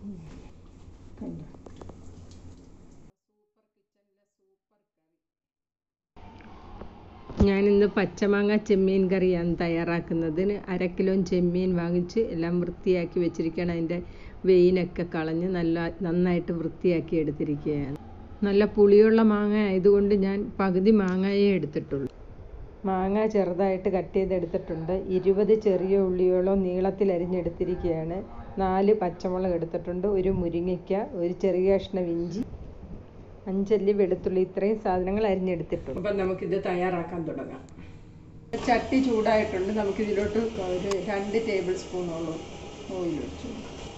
ഞാനിന്ന് പച്ചമാങ്ങ ചെമ്മീൻ കറിയാണ് തയ്യാറാക്കുന്നതിന് 1/2 കിലോ ചെമ്മീൻ വാങ്ങിച്ച് എല്ലാം വൃത്തിയാക്കി വെച്ചിരിക്കുകയാണ്. അതിൻ്റെ വെയിനൊക്കെ കളഞ്ഞ് നന്നായിട്ട് വൃത്തിയാക്കി എടുത്തിരിക്കുകയാണ്. നല്ല പുളിയുള്ള മാങ്ങ ആയതുകൊണ്ട് ഞാൻ പകുതി മാങ്ങയെ എടുത്തിട്ടുള്ളൂ. മാങ്ങ ചെറുതായിട്ട് കട്ട് ചെയ്തെടുത്തിട്ടുണ്ട്. 20 ചെറിയ ഉള്ളിയോളം നീളത്തിൽ അരിഞ്ഞെടുത്തിരിക്കുകയാണ്. 4 പച്ചമുളക് എടുത്തിട്ടുണ്ട്. ഒരു മുരിങ്ങയ്ക്ക, ഒരു ചെറിയ കഷ്ണം ഇഞ്ചി, 5 അല്ലി വെളുത്തുള്ളി, ഇത്രയും സാധനങ്ങൾ അരിഞ്ഞെടുത്തിട്ടുണ്ട്. അപ്പം നമുക്കിത് തയ്യാറാക്കാൻ തുടങ്ങാം. ചട്ടി ചൂടായിട്ടുണ്ട്. നമുക്കിതിലോട്ട് ഒരു 2 ടേബിൾ സ്പൂണോളം ഓയിൽ ഒഴിച്ചു.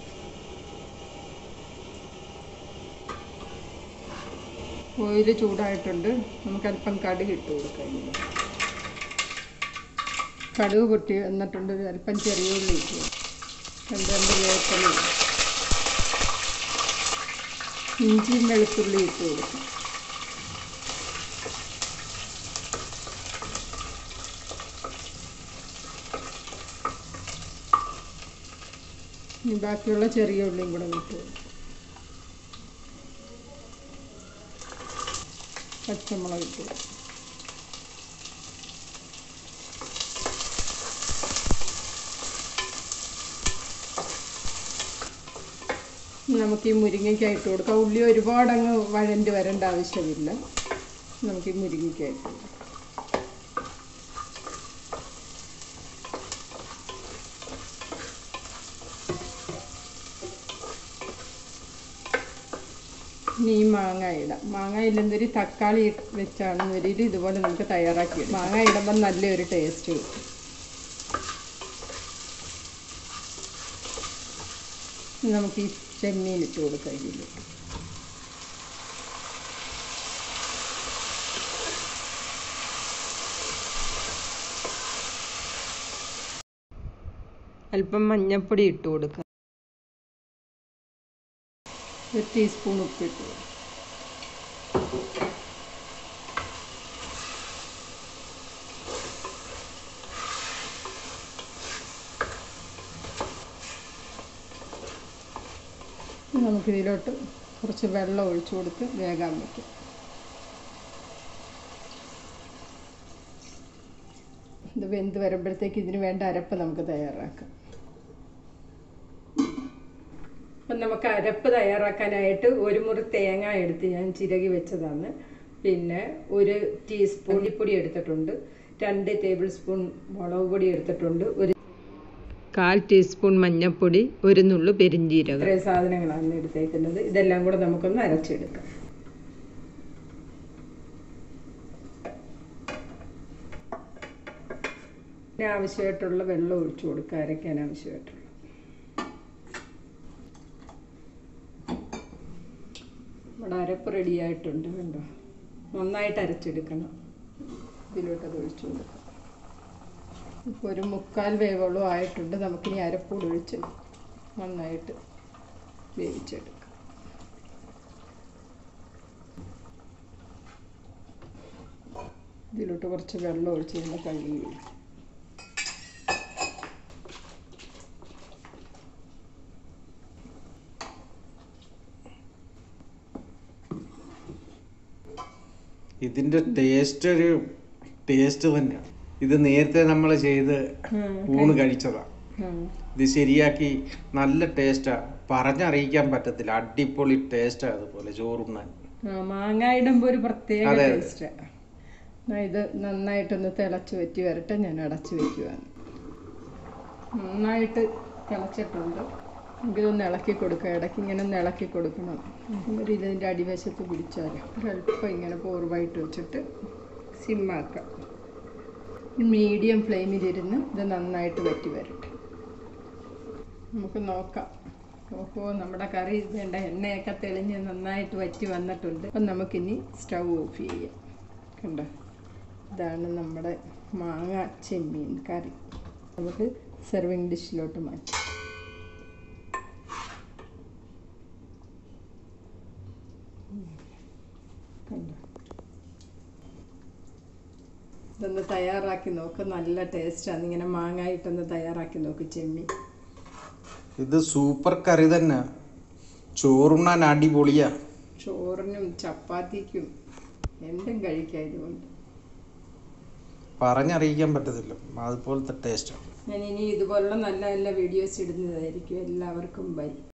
ഓയിൽ ചൂടായിട്ടുണ്ട്. നമുക്കല്പം കടുക് ഇട്ട് കൊടുക്കാം. കടുക് പൊട്ടി വന്നിട്ടുണ്ട്. അല്പം ചെറിയ ഉള്ളി ഇട്ടു, 2 വേപ്പില, ഇഞ്ചിയും വെളുത്തുള്ളി ഇട്ട് കൊടുക്കും. ഇനി ബാക്കിയുള്ള ചെറിയ ഉള്ളിയും കൂടെ ഇട്ട് കൊടുക്കും. പച്ചമുളക് ഇട്ട് കൊടുക്കും. നമുക്ക് ഈ മുരിങ്ങയ്ക്ക ഇട്ട് കൊടുക്കാം. ഉള്ളി ഒരുപാടങ്ങ് വഴണ്ട് വരേണ്ട ആവശ്യമില്ല. നമുക്ക് ഈ മുരിങ്ങയ്ക്ക ഇട്ട് കൊടുക്കാം. ഇനി ഈ മാങ്ങ ഇടാം. മാങ്ങ ഇല്ലെന്നൊരു തക്കാളി വെച്ചാണ് ഒരു ഇതുപോലെ നമുക്ക് തയ്യാറാക്കി. മാങ്ങ ഇടുമ്പം നല്ലൊരു ടേസ്റ്റ് കിട്ടും. നമുക്ക് ഈ ചെമ്മീൻ ഇട്ട് കൊടുക്കാം. ഇതിൽ അല്പം മഞ്ഞൾപ്പൊടി ഇട്ട് കൊടുക്കുക. 1 ടീസ്പൂൺ ഉപ്പിട്ട് കൊടുക്കുക. നമുക്കിതിലോട്ട് കുറച്ച് വെള്ളം ഒഴിച്ചു കൊടുത്ത് വേകാൻ വയ്ക്കും. ഇത് വെന്ത് വരുമ്പോഴത്തേക്ക് ഇതിന് വേണ്ട അരപ്പ് നമുക്ക് തയ്യാറാക്കാം. അപ്പം നമുക്ക് അരപ്പ് തയ്യാറാക്കാനായിട്ട് 1 മുറി തേങ്ങ എടുത്ത് ഞാൻ ചിരകി വെച്ചതാണ്. പിന്നെ 1 ടീസ്പൂൺ മല്ലിപ്പൊടി എടുത്തിട്ടുണ്ട്. 2 ടേബിൾ സ്പൂൺ മുളക് പൊടി എടുത്തിട്ടുണ്ട്. 1/4 ടീസ്പൂൺ മഞ്ഞൾപ്പൊടി, 1 നുള്ളു പെരിഞ്ജീരകം. ഇത്രയും സാധനങ്ങളാണ് എടുത്തേക്കുന്നത്. ഇതെല്ലാം കൂടെ നമുക്കൊന്ന് അരച്ചെടുക്കാം. ആവശ്യമായിട്ടുള്ള വെള്ളം ഒഴിച്ചു കൊടുക്കുക. അരയ്ക്കാൻ ആവശ്യമായിട്ടുള്ള നമ്മുടെ അരപ്പ് റെഡിയായിട്ടുണ്ട്. കണ്ടോ, നന്നായിട്ട് അരച്ചെടുക്കണം. ഇതിലോട്ടത് ഒഴിച്ചു കൊടുക്കാം. ഇപ്പോൾ ഒരു 3/4 വേവോളം ആയിട്ടുണ്ട്. നമുക്കിനി അരപ്പൂടി ഒഴിച്ച് നന്നായിട്ട് വേവിച്ചെടുക്കാം. ഇതിലോട്ട് കുറച്ച് വെള്ളം ഒഴിച്ച് ഇതിനെ കഴുകി വയ്ക്കും. ഇതിൻ്റെ ടേസ്റ്റ് തന്നെയാണ്. ഇത് നേരത്തെ നമ്മൾ ചെയ്ത് ഊണ് കഴിച്ചതാണ്. ഇത് ശരിയാക്കി നല്ല ടേസ്റ്റാണ്. പറഞ്ഞറിയിക്കാൻ പറ്റത്തില്ല. അടിപൊളി ടേസ്റ്റാണ്. അതുപോലെ ചോറുണ്ണാൻ മാങ്ങ ഇടുമ്പോൾ ഒരു പ്രത്യേക ടേസ്റ്റാണ്. ഇത് നന്നായിട്ടൊന്ന് തിളച്ച് വറ്റി വരട്ടെ. ഞാൻ അടച്ച് വയ്ക്കുവാണ്. നന്നായിട്ട് തിളച്ചിട്ടുണ്ട്. നമുക്കിതൊന്ന് ഇളക്കി കൊടുക്കാം. ഇടയ്ക്ക് ഇങ്ങനെ ഒന്ന് ഇളക്കി കൊടുക്കണം. ഇതിൻ്റെ അടിവശത്ത് പിടിച്ചാൽ ഒരല്പം ഇങ്ങനെ പോർവായിട്ട് വെച്ചിട്ട് സിമ്മാക്കാം. മീഡിയം ഫ്ലെയിമിലിരുന്ന് ഇത് നന്നായിട്ട് വറ്റി വരട്ടെ. നമുക്ക് നോക്കാം. ഓഹോ, നമ്മുടെ കറി വേണ്ട എണ്ണയൊക്കെ തെളിഞ്ഞ് നന്നായിട്ട് വറ്റി വന്നിട്ടുണ്ട്. അപ്പം നമുക്കിനി സ്റ്റൗ ഓഫ് ചെയ്യാം. കണ്ടോ, ഇതാണ് നമ്മുടെ മാങ്ങ ചെമ്മീൻ കറി. നമുക്ക് സെർവിങ് ഡിഷിലോട്ട് മാറ്റാം. കണ്ടോ, ഇതൊന്ന് തയ്യാറാക്കി നോക്ക്. നല്ല ടേസ്റ്റാണ്. ഇങ്ങനെ മാങ്ങായിട്ടൊന്ന് തയ്യാറാക്കി നോക്ക് ചെമ്മീൻ. ഇത് സൂപ്പർ കറി തന്നെ. ചോറുണ്ണാൻ അടിപൊളിയാ. ചോറിനും ചപ്പാത്തിക്കും എന്തും കഴിക്കാം ഇതുകൊണ്ട്. പറഞ്ഞറിയിക്കാൻ പറ്റത്തില്ല, അതുപോലത്തെ ടേസ്റ്റാണ്. ഞാൻ ഇനി ഇതുപോലുള്ള നല്ല നല്ല വീഡിയോസ് ഇടുന്നതായിരിക്കും. എല്ലാവർക്കും ബൈ.